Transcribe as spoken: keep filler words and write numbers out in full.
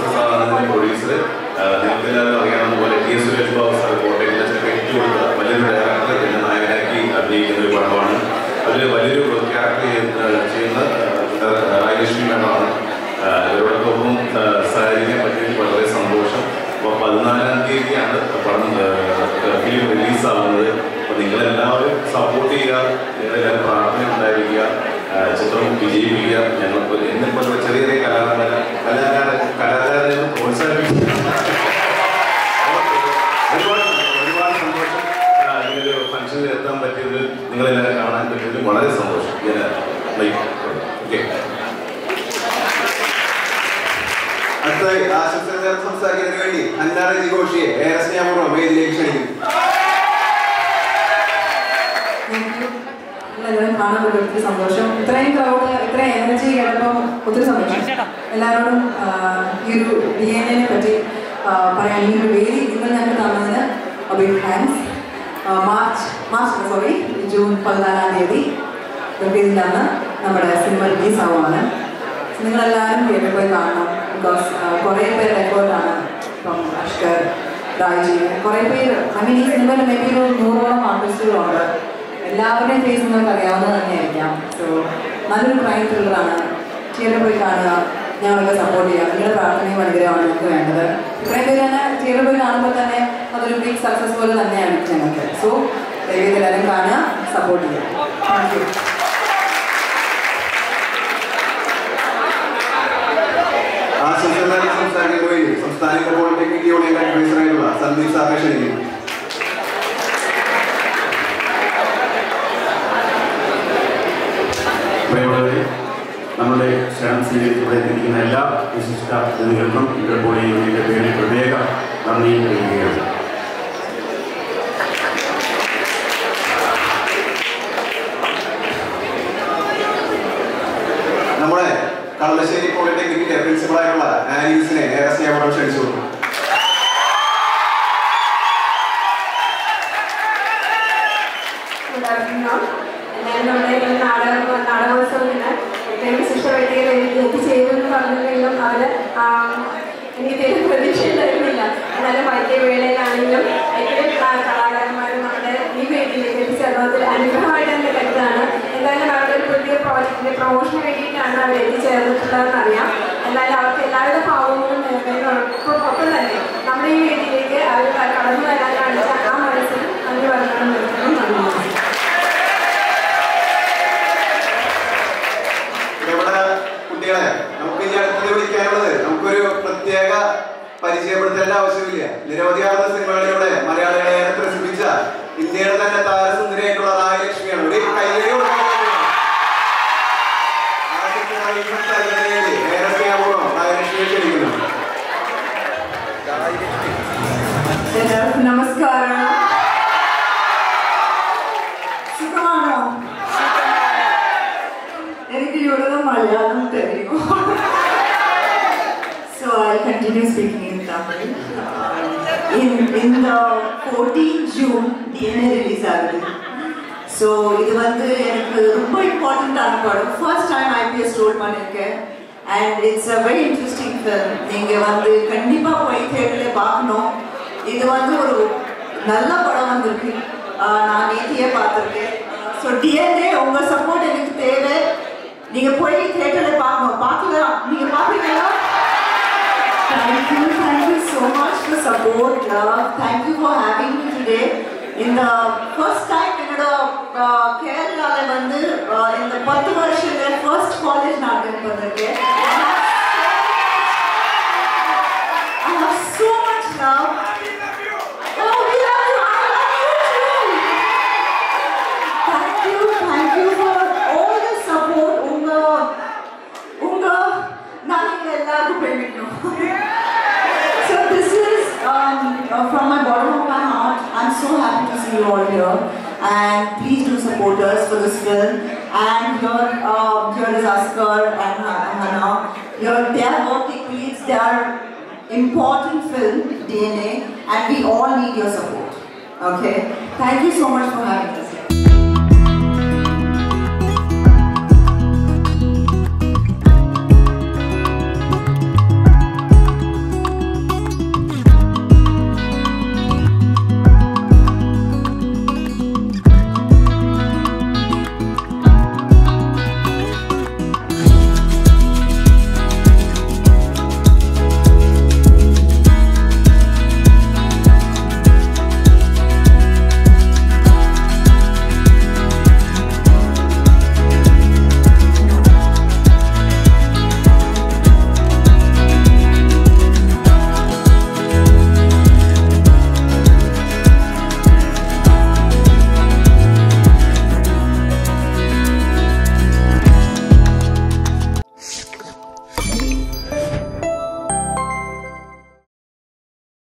പ്രസാദാണ് producer. നിങ്ങൾക്ക് എല്ലാവരും അറിയാവുന്ന പോലെ T S Suresh Babu sir Kottayam ഏറ്റു കൊടുത്ത വലിയൊരു ഡയറക്ടർ എന്നെ നായകനാക്കി അഭിനയിക്കുന്ന ഒരു പടമാണ്. അതിൽ വലിയൊരു ക്യാരക്ടർ ചെയ്യുന്ന രാജലക്ഷ്മി മേഡമാണ്. ഇവരോടൊപ്പം സഹകരിക്കാൻ പറ്റിയതിൽ വളരെ സന്തോഷം. അപ്പോൾ പതിനാലാം തീയതിയാണ് പടം ഫിലിം റിലീസാവുന്നത്. അപ്പോൾ നിങ്ങളെല്ലാവരും സപ്പോർട്ട് ചെയ്യുക, നിങ്ങളെല്ലാവരും പ്രാർത്ഥന ഉണ്ടായിരിക്കുക, ചിത്രം വിജയിപ്പിക്കുക. ഞങ്ങൾക്ക് എന്നെപ്പോലെ ചെറിയ ചെറിയ കലാകാര കലാകാര കലാകാരനെ പ്രോത്സാഹിപ്പിക്കുക. ഒരുപാട് ഒരുപാട് സന്തോഷം. ഇങ്ങനൊരു ഫംഗ്ഷനിൽ എത്താൻ പറ്റിയത്, നിങ്ങളെല്ലാവരും കാണാൻ പറ്റിയത് വളരെ സന്തോഷം. ഓക്കെ, അടുത്ത ആശംസകൾ സംസാരിക്കുന്നതിന് വേണ്ടി അന്നാറജി ഘോഷിയെ ഏറെ സ്നേഹപൂർവ്വം വേദിയിലേക്ക് ക്ഷണിക്കും. എല്ലാവരും കാണാൻ പറ്റും, ഒത്തിരി സന്തോഷം. ഇത്രയും ക്രൗഡ്, ഇത്രയും എനർജി കേട്ടപ്പോൾ ഒത്തിരി സന്തോഷം. എല്ലാവരോടും ഈ ഒരു ഡി എൻ എനെ പറ്റി പറയാൻ ഈ ഒരു വേദി നിങ്ങൾ ഞങ്ങൾക്ക് തന്നതിന് big thanks. March March sorry June പതിനാലാം തീയതി റിലീസിലാണ് നമ്മുടെ സിനിമ റിലീസ് ആവുകയാണ്. നിങ്ങളെല്ലാവരും തിയേറ്ററിൽ പോയി കാണണം. ബിക്കോസ് കുറേ പേരുടെ എഫേർട്ടാണ്. ഇപ്പം അഷ്കർ, രാജി, കുറേ പേര് ഐ മീൻ ഈ സിനിമയിൽ മേ ബി ഒരു നൂറോളം ആർട്ടിസ്റ്റുകളുണ്ട്. എല്ലാവരുടെയും ഫേസ് നിങ്ങൾക്ക് അറിയാവുന്നത് തന്നെയായിരിക്കാം. സോ നല്ലൊരു ക്രൈം ത്രില്ലറാണ്. തിയേറ്ററിൽ പോയി കാണുക, ഞങ്ങളൊക്കെ സപ്പോർട്ട് ചെയ്യുക. നിങ്ങളുടെ പ്രാർത്ഥനയും അനുഗ്രഹമാണ് നമുക്ക് വേണ്ടത്. ഇത്രയും പേര് തന്നെ തിയേറ്ററിൽ പോയി കാണുമ്പോൾ തന്നെ അതൊരു ബിഗ് സക്സസ് പോലെ തന്നെയാണ് ഞങ്ങൾക്ക്. സോ ദയവേദി എല്ലാവരും കാണുക, സപ്പോർട്ട് ചെയ്യുക. Thank you. ആശംസകൾ സംസാരിക്കുന്ന വേണ്ടി സംസ്ഥാന പോളിടെക്നിക് യൂണിയൻ അഡ്വൈസറായിട്ടുള്ള സന്ദീപ് സാറിനെ ക്ഷണിക്കുന്നു. നമ്മുടെ ശാന്തിയിൽ ഇവിടെ എത്തിക്കുന്ന എല്ലാ വിശിഷ്ട പ്രതിനിധികൾക്കും ഇന്റർപോളി യൂണിയന്റെ പേരിൽ പ്രത്യേക നന്ദി അറിയിക്കുകയാണ്. നമ്മുടെ കളമശ്ശേരി പോളിടെക്നിക്കിന്റെ പ്രിൻസിപ്പളായിട്ടുള്ള ആനീസിനെ ഏറെ സ്നേഹപൂർവ്വം ക്ഷണിച്ചു. എല്ലാവരും നമ്മുടെ ഈ നാടക നാടകോത്സവത്തിന് ഏറ്റവും വിശിഷ്ട വ്യക്തികൾ എത്തിച്ചേരുമെന്ന് പറഞ്ഞില്ലെങ്കിലും അവർ എനിക്ക് തീരെ പ്രതീക്ഷയുണ്ടായിരുന്നില്ല. എന്നാലും വൈകിയ വേളയിലാണെങ്കിലും ഏറ്റവും കലാകാരന്മാരും നമ്മുടെ ഈ വേദിയിലേക്ക് എത്തിച്ചേർന്നതിൽ അനുഗ്രഹമായിട്ട് തന്നെ കരുതാണ്. എന്തായാലും അവരുടെ ഒരു പുതിയ പ്രോജക്റ്റിന്റെ പ്രൊമോഷന് വേണ്ടിയിട്ടാണ് അവർ എത്തിച്ചേർന്നിട്ടുള്ളതെന്ന് അറിയാം. എന്നാലും അവർക്ക് എല്ലാവിധ ഭാവങ്ങളും നേടുന്നതിനോടൊപ്പം ഒപ്പം തന്നെ നമ്മുടെ ഈ വേദിയിലേക്ക് അവർ കടന്നു വരാൻ കാണിച്ച ആ മനസ്സിൽ നന്ദി പറയണം നിർത്തുന്നു. നന്ദി. കുട്ടികളെ നമുക്ക് ഇനി അടുത്തത് വിളിക്കാനുള്ളത് നമുക്കൊരു പ്രത്യേക പരിചയപ്പെടുത്തേണ്ട ആവശ്യമില്ല. നിരവധിയാർന്ന സിനിമകളിലൂടെ മലയാളികളെ ഏറെ പ്രസിദ്ധിച്ച ഇന്ത്യയുടെ തന്നെ താരസുന്ദരിയായിട്ടുള്ള രാജലക്ഷ്മിയാണ്. ഒരു കൈയ്യോ ഏറെ സ്നേഹപൂർവ്വം രാജലക്ഷ്മിയെ ക്ഷണിക്കുന്നു. എല്ലാവർക്കും നമസ്കാരം. സുഖമാണോ? എനിക്ക് ഇവിടെ മലയാളം തരുമോ? So I'll continue speaking in Tamil. Uh, in in the fourteenth June, D N A release ஆகுது. So இது வந்து எனக்கு ரொம்ப இம்பார்ட்டன்டான படம். First time I P S role பண்ணிருக்கேன். And it's a very interesting film. நீங்க வந்து கண்டிப்பா போய் தியேட்டர்ல பார்க்கணும். இது வந்து ஒரு நல்ல படம் வந்திருக்கு. நான் நேத்தியே பார்த்திருக்கேன். So D N A உங்க சப்போர்ட் எனக்கு தேவை. நீங்க போய் தியேட்டர்ல பார்க்கணும். பார்க்கலாம். நீங்க பாப்பீங்களா? Thank you, thank you so much for support, love. Thank you for having me today. In the first time என்னோட கேரளால வந்து இந்த பத்து வருஷத்துல first college நான் அட்டெண்ட் பண்ணிருக்கேன். I have so much love. Oh, we love you. I love you too. Thank you, thank you for all the support. உங்க உங்க நாளைக்கு எல்லாருக்கும் பேமிக்கணும். So this is um, uh, from my bottom of my heart. I'm so happy to see you all here, and please do support us for this film. And here, uh, here is Askar and Hannah. Here they are working leads. They are important film D N A, and we all need your support. Okay, thank you so much for having us here.